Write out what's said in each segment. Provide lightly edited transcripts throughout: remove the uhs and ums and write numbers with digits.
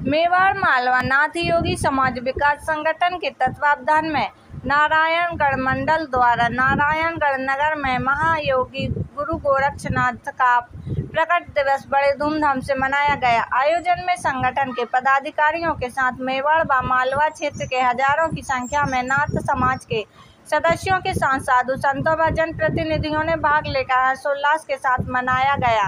मेवाड़ मालवा नाथ योगी समाज विकास संगठन के तत्वावधान में नारायणगढ़ मंडल द्वारा नारायणगढ़ नगर में महायोगी गुरु गोरक्षनाथ का प्रकट दिवस बड़े धूमधाम से मनाया गया। आयोजन में संगठन के पदाधिकारियों के साथ मेवाड़ व मालवा क्षेत्र के हजारों की संख्या में नाथ समाज के सदस्यों के साथ साधु संतों व जनप्रतिनिधियों ने भाग लेकर हर्षोल्लास के साथ मनाया गया।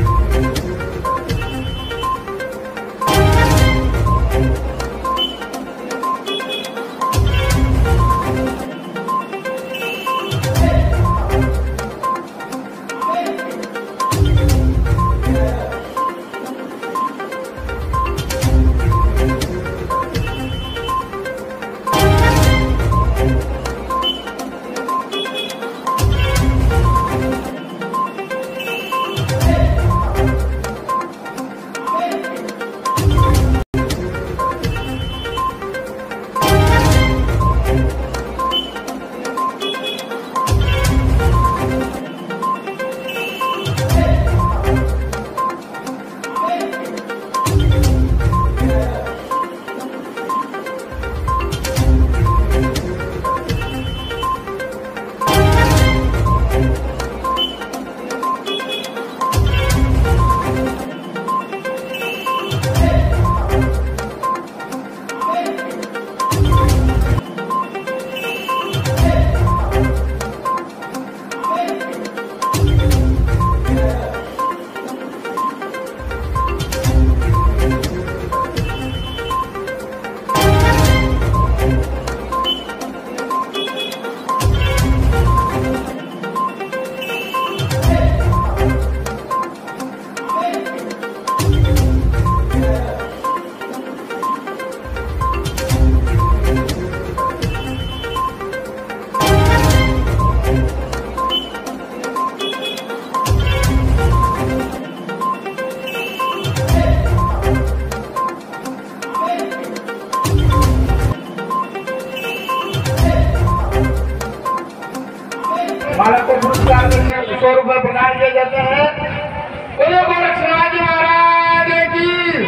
बालक को पुरस्कार देकर 100 रुपये प्रदान किए जाते हैं। बोलो गोरक्षनाथ जी महाराज की।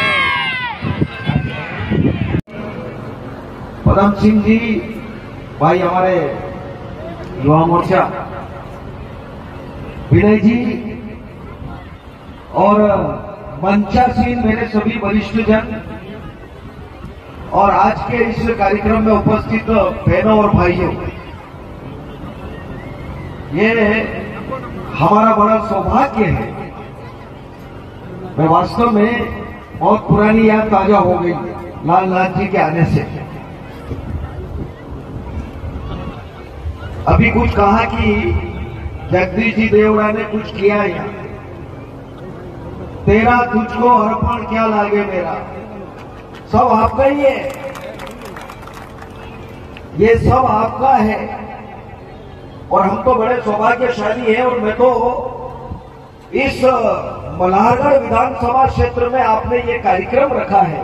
पदम सिंह जी भाई हमारे युवा मोर्चा, विनय जी और मंचासीन मेरे सभी वरिष्ठ जन और आज के इस कार्यक्रम में उपस्थित बहनों और भाइयों, ये हमारा बड़ा सौभाग्य है। मैं वास्तव में बहुत पुरानी याद ताजा हो गई लाल नाथ जी के आने से। अभी कुछ कहा कि जगदीश जी देवड़ा ने कुछ किया या तेरा तुझको अर्पण क्या लागे मेरा, सब आपका ही है, ये सब आपका है और हम तो बड़े सौभाग्यशाली हैं। और मैं तो इस मल्हारगढ़ विधानसभा क्षेत्र में आपने ये कार्यक्रम रखा है,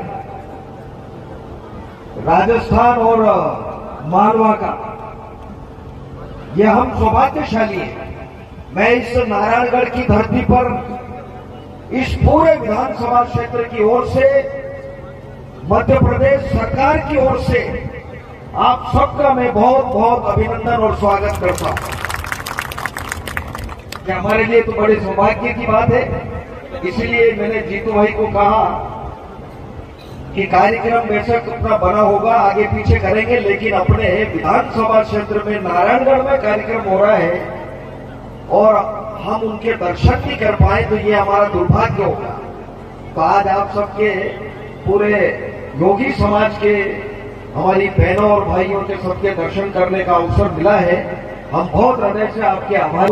राजस्थान और मालवा का, ये हम सौभाग्यशाली हैं। मैं इस नारायणगढ़ की धरती पर इस पूरे विधानसभा क्षेत्र की ओर से, मध्य प्रदेश सरकार की ओर से आप सबका मैं बहुत बहुत अभिनंदन और स्वागत करता हूं। हमारे लिए तो बड़े सौभाग्य की बात है। इसीलिए मैंने जीतू भाई को कहा कि कार्यक्रम बेशक अपना बना होगा, आगे पीछे करेंगे, लेकिन अपने विधानसभा क्षेत्र में नारायणगढ़ में कार्यक्रम हो रहा है और हम उनके दर्शन नहीं कर पाए तो ये हमारा दुर्भाग्य होगा। तो आज आप सबके पूरे योगी समाज के, हमारी बहनों और भाइयों के सबके दर्शन करने का अवसर मिला है। हम बहुत हृदय से आपके आभार।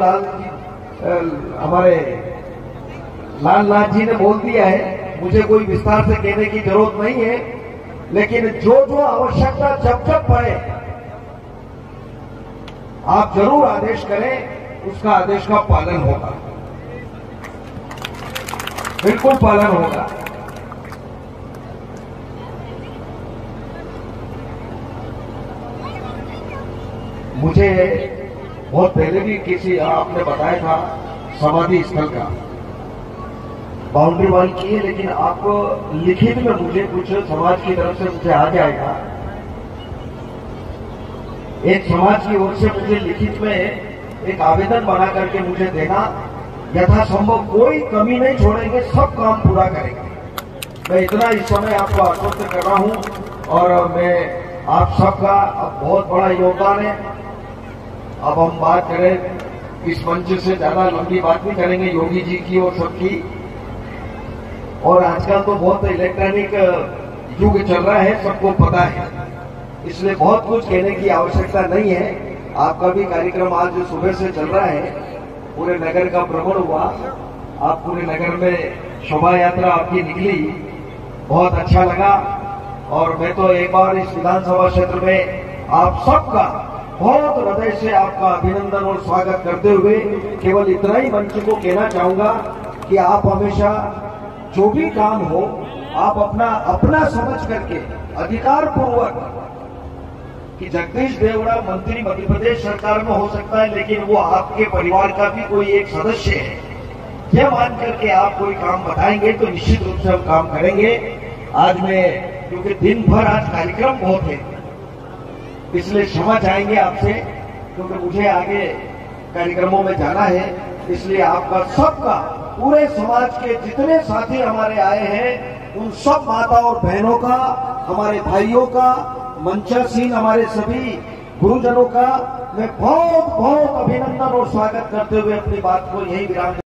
हमारे लाल नाथ जी ने बोल दिया है, मुझे कोई विस्तार से कहने की जरूरत नहीं है, लेकिन जो जो आवश्यकता जब जब पड़े आप जरूर आदेश करें, उसका आदेश का पालन होगा, बिल्कुल पालन होगा। मुझे बहुत पहले भी किसी आपने बताया था समाधि स्थल का, बाउंड्री वाल की है, लेकिन आप लिखित में मुझे कुछ समाज की तरफ से मुझे आ जाएगा। एक समाज की ओर से मुझे लिखित में एक आवेदन बना करके मुझे देना, यथासंभव कोई कमी नहीं छोड़ेंगे, सब काम पूरा करेंगे। मैं इतना इस समय आपको आश्वस्त कर रहा हूं और मैं आप सबका बहुत बड़ा योगदान है। अब हम बात करें, इस मंच से ज्यादा लंबी बात नहीं करेंगे, योगी जी की और सबकी। और आजकल तो बहुत इलेक्ट्रॉनिक युग चल रहा है, सबको पता है, इसलिए बहुत कुछ कहने की आवश्यकता नहीं है। आपका भी कार्यक्रम आज सुबह से चल रहा है, पूरे नगर का भ्रमण हुआ, आप पूरे नगर में शोभा यात्रा आपकी निकली, बहुत अच्छा लगा। और मैं तो एक बार इस विधानसभा क्षेत्र में आप सबका बहुत हृदय से आपका अभिनंदन और स्वागत करते हुए केवल इतना ही मंच को कहना चाहूंगा कि आप हमेशा जो भी काम हो आप अपना समझ करके अधिकार पूर्वक, कि जगदीश देवड़ा मंत्री मध्य प्रदेश सरकार में हो सकता है लेकिन वो आपके परिवार का भी कोई एक सदस्य है, यह मान करके आप कोई काम बताएंगे तो निश्चित रूप से हम काम करेंगे। आज मैं, क्योंकि दिन भर आज कार्यक्रम बहुत है, इसलिए क्षमा चाहेंगे आपसे, क्योंकि मुझे आगे कार्यक्रमों में जाना है। इसलिए आपका सबका, पूरे समाज के जितने साथी हमारे आए हैं उन सब माता और बहनों का, हमारे भाइयों का, मंचासीन हमारे सभी गुरुजनों का मैं बहुत बहुत अभिनंदन और स्वागत करते हुए अपनी बात को यही विराम